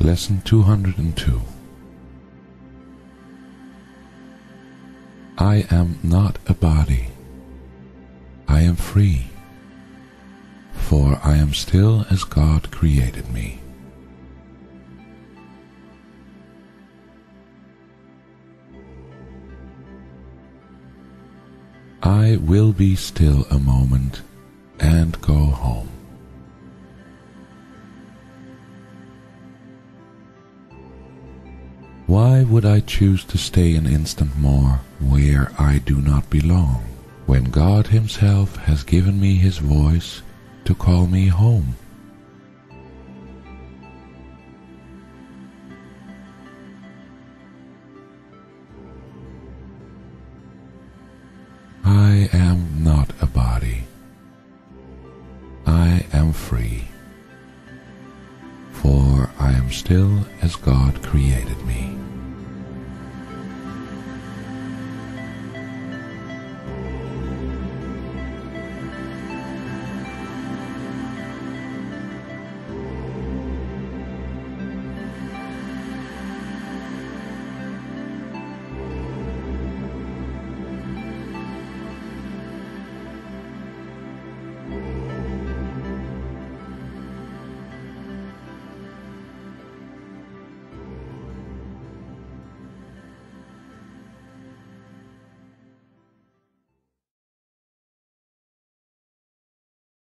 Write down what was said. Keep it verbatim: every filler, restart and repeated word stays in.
Lesson two hundred two. I am not a body. I am free, for I am still as God created me. I will be still a moment and go home. Why would I choose to stay an instant more where I do not belong, when God Himself has given me His voice to call me home? I am not a body. I am free, for I am still as God created me.